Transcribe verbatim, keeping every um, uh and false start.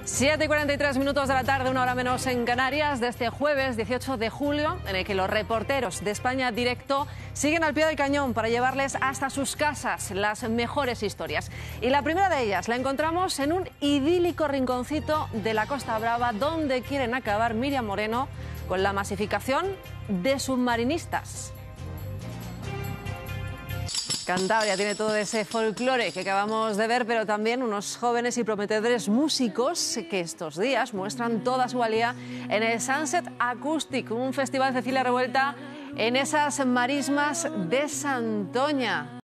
siete y cuarenta y tres minutos de la tarde, una hora menos en Canarias, de este jueves dieciocho de julio, en el que los reporteros de España Directo siguen al pie del cañón para llevarles hasta sus casas las mejores historias. Y la primera de ellas la encontramos en un idílico rinconcito de la Costa Brava, donde quieren acabar Miriam Moreno con la masificación de submarinistas. Cantabria tiene todo ese folclore que acabamos de ver, pero también unos jóvenes y prometedores músicos que estos días muestran toda su valía en el Sunset Acoustic, un festival Cecilia Revuelta en esas marismas de Santoña.